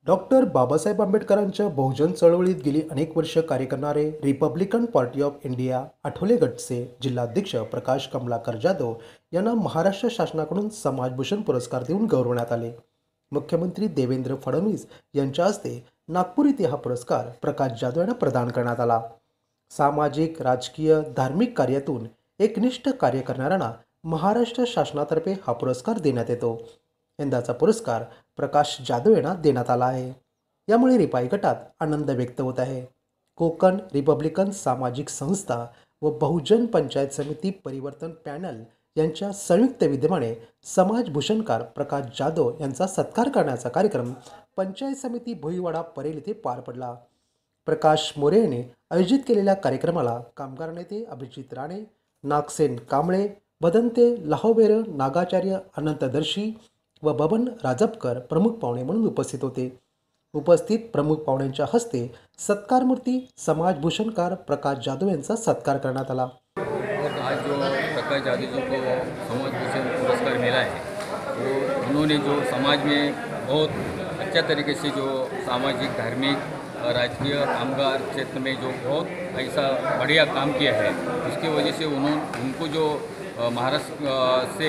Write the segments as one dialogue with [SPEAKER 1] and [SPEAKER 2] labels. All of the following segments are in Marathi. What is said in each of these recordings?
[SPEAKER 1] डॉक्टर बाबासाहेब आंबेडकरांच्या बहुजन चळवळीत गेली अनेक वर्ष कार्य करणारे Republican Party of India Athawale गटचे जिल्हाध्यक्ष प्रकाश कमलाकर जाधव यांना महाराष्ट्र शासनाकडून समाजभूषण पुरस्कार देऊन गौरवण्यात आले। मुख्यमंत्री देवेंद्र फडणवीस यांच्या हस्ते नागपूर येथे हा पुरस्कार प्रकाश जाधव यांना प्रदान करण्यात आला। सामाजिक, राजकीय, धार्मिक कार्यातून एकनिष्ठ कार्य करणाऱ्यांना महाराष्ट्र शासनातर्फे हा पुरस्कार देण्यात येतो। यंदाचा पुरस्कार प्रकाश जाधव यांना देण्यात आला आहे। यामुळे रिपाई गटात आनंद व्यक्त होत आहे। कोकण रिपब्लिकन सामाजिक संस्था व बहुजन पंचायत समिती परिवर्तन पॅनल यांच्या संयुक्त विद्यमाने समाजभूषणकार प्रकाश जाधव यांचा सत्कार करण्याचा कार्यक्रम पंचायत समिती भुईवाडा परेल येथे पार पडला। प्रकाश मोरे यांनी आयोजित केलेल्या कार्यक्रमाला कामगार नेते अभिजित राणे, नागसेन कांबळे, बदंते लाहोबेर, नागाचार्य अनंतदर्शी व बबन राजपकर प्रमुख पाहुणे म्हणून उपस्थित होते। उपस्थित प्रमुख पाहुण्यांच्या हस्ते सत्कारमूर्ती समाजभूषणकार प्रकाश जाधव यांचा सत्कार करण्यात आला।
[SPEAKER 2] और आज जो प्रकाश जाधव जी को समाजभूषण पुरस्कार मिला है, वो उन्होंने जो समाज में बहुत अच्छा तरीके से जो सामाजिक, धार्मिक, राजकीय, कामगार क्षेत्र में जो बहुत ऐसा बढ़िया काम किया है, उसकी वजह से उनको जो महाराष्ट्र से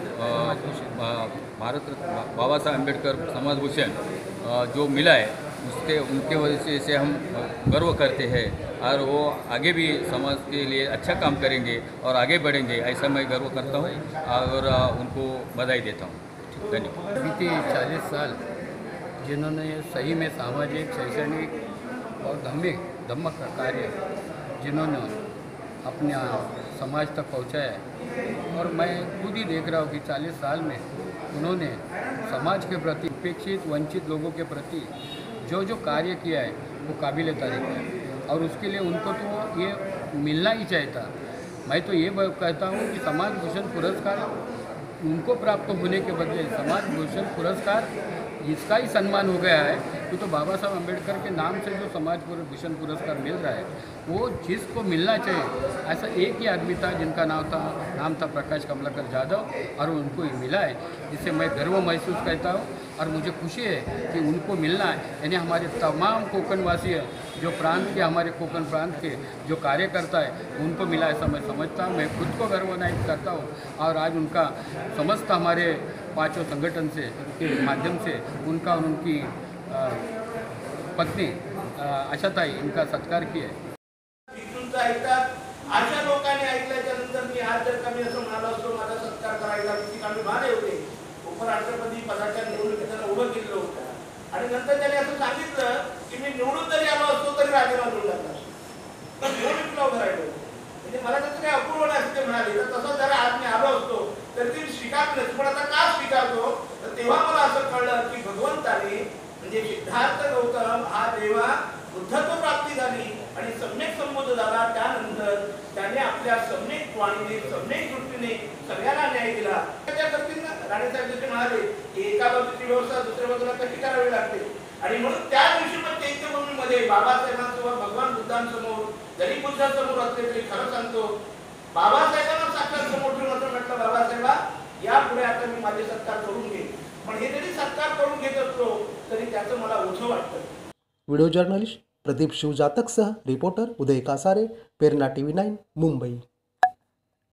[SPEAKER 2] भारत बाबा साहब अम्बेडकर समाजभूषण जो मिला है, उनके वजह से हम गर्व करते हैं और वो आगे भी समाज के लिए अच्छा काम करेंगे और आगे बढ़ेंगे, ऐसा मैं गर्व करता हूँ और उनको बधाई देता हूँ। धन्यवाद।
[SPEAKER 3] बीते 40 साल जिन्होंने सही में सामाजिक, शैक्षणिक और धम्मक कार्य जिन्होंने अपने समाज तक पहुँचाया है, और मैं खुद ही देख रहा हूँ कि 40 साल में उन्होंने समाज के प्रति, उपेक्षित वंचित लोगों के प्रति जो जो कार्य किया है वो काबिल तारीफ है, और उसके लिए उनको तो ये मिलना ही चाहिए था। मैं तो ये कहता हूँ कि समाजभूषण पुरस्कार उनको प्राप्त होने के बदले समाजभूषण पुरस्कार इसका ही सम्मान हो गया है कि तो बाबा साहब अम्बेडकर के नाम से जो समाजभूषण पुरस्कार मिल रहा है वो जिसको मिलना चाहिए, ऐसा एक ही आदमी था जिनका नाम था प्रकाश कमलाकर जाधव, और उनको ही मिला है, जिससे मैं गर्व महसूस करता हूँ और मुझे खुशी है कि उनको मिलना है। यानी हमारे तमाम कोकणवासी जो प्रांत के, हमारे कोकण प्रांत के जो कार्यकर्ता है उनको मिला, ऐसा मैं समझता हूँ। मैं खुद को गर्वान्वित करता हूँ और आज उनका समस्त हमारे पांचों संगठन से के माध्यम से उनका और उनकी पत्नी आशाताई इनका सत्कार किया है।
[SPEAKER 4] अशा लोकांनी ऐकल्याच्या नंतर मी आज जर कमी असं म्हणालो असतो माझा सत्कार करायला किती कमी भारे होते। उपराष्ट्रपती पदाच्या निवडणुकीत त्याला उभं केलं होतं आणि नंतर त्याने असं सांगितलं की मी निवडून जरी आलो असतो तरी राजीनामा देऊन टाकला असतो, तर निवडणुकीला उभं राहिलो। म्हणजे मला त्याचं काही अपूर्व नाही असं ते म्हणाले, तर तसं जर आज मी आलो असतो तर ते स्वीकारलं, पण आता का स्वीकारतो, तर तेव्हा मला असं कळलं की भगवंताने म्हणजे सिद्धार्थ गौतम हा जेव्हा बुद्धत्व प्राप्ती झाली आणि सम्यक संबोध झाला, त्यानंतर त्याने आपल्या सम्यक वाणीने, सम्यक दृष्टीने सगळ्यांना न्याय दिला। त्या पद्धतीने राणेसाहेब जसे म्हणाले की एका बाजूची व्यवस्था दुसऱ्या बाजूला कशी करावी लागते, आणि म्हणून त्या दिवशी पण चैत्यभूमीमध्ये बाबासाहेबांसमोर, भगवान बुद्धांसमोर जरी बुद्धांसमोर असले तरी खरं सांगतो बाबासाहेबांना साक्षात समोर ठेवून असं म्हटलं, बाबासाहेबा यापुढे आता मी माझे सत्कार करून घेईन, पण हे जरी सत्कार करून घेत असलो तरी त्याचं मला ओझं वाटतं।
[SPEAKER 1] व्हिडिओ जर्नलिस्ट प्रदीप शिवजातकसह रिपोर्टर उदय कासारे, पेरणा TV9 मुंबई।